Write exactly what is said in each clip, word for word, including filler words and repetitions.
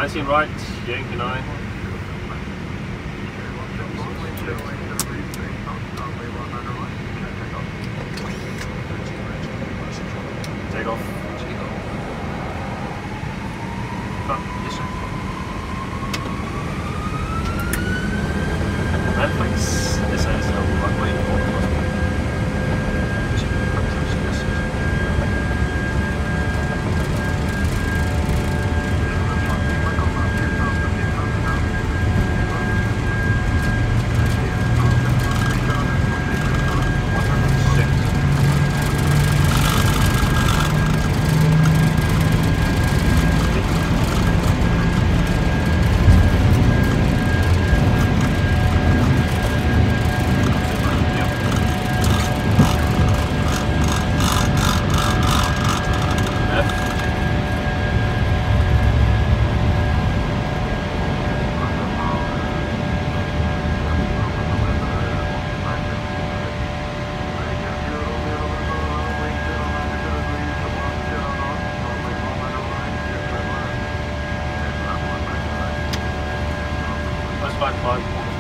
nineteen right, Yankee nine. Take off. Take off. Huh. Yes, sir. Manflex. This is a runway for Fine, fine.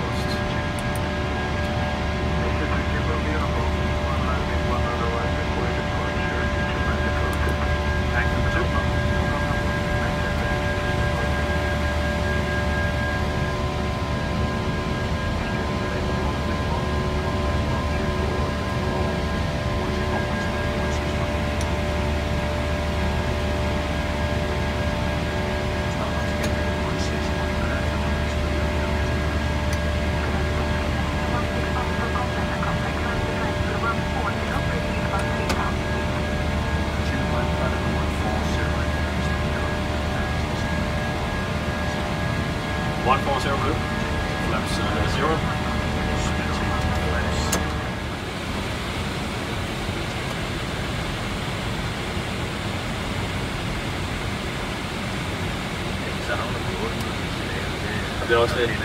one four zero blue, flaps uh, zero. Det er også lidt.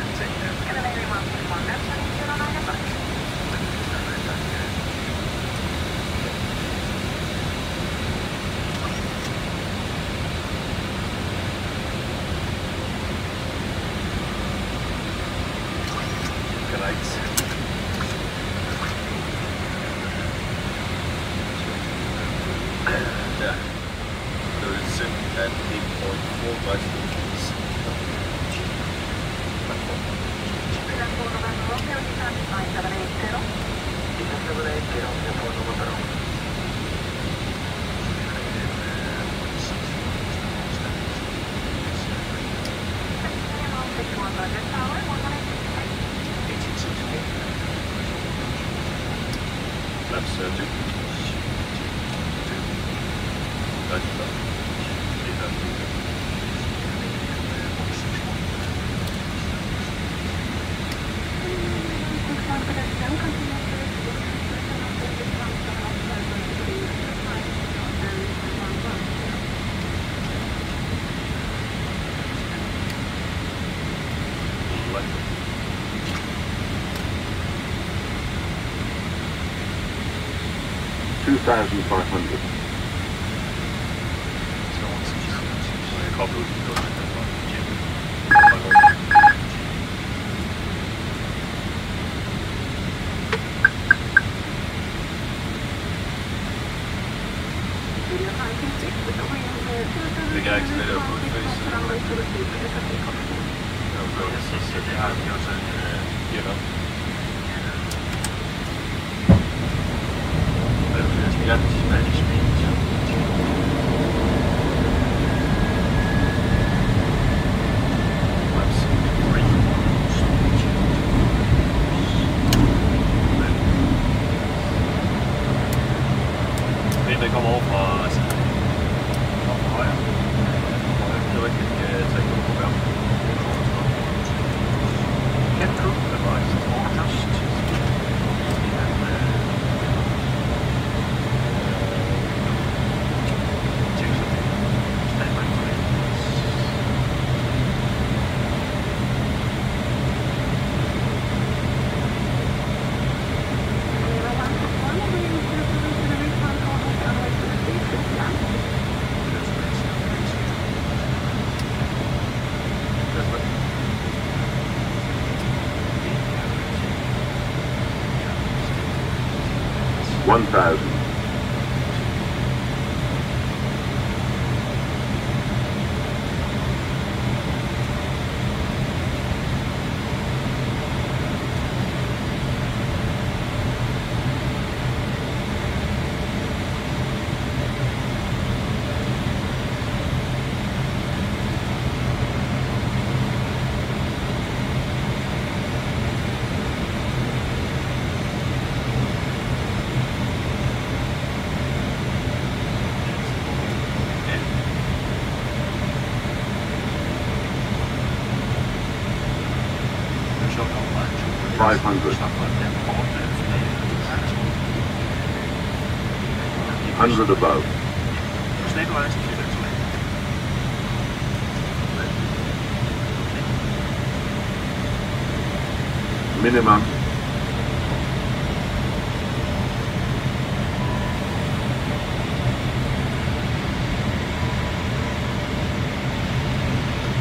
Ja, det var lidt synd, at det ikke får en forberedsningsvis. Flaps uh, two. two thousand five hundred. Big accident over the face. You know. Yeah, Spanish means. Det kommer over fra altså, fra højre. Det var ikke et teknisk program. Can't prove the device is all touched. one thousand. five hundred. one hundred above. Minimum.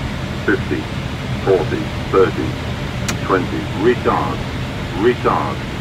fifty, forty, thirty, twenty. Retard. Retard.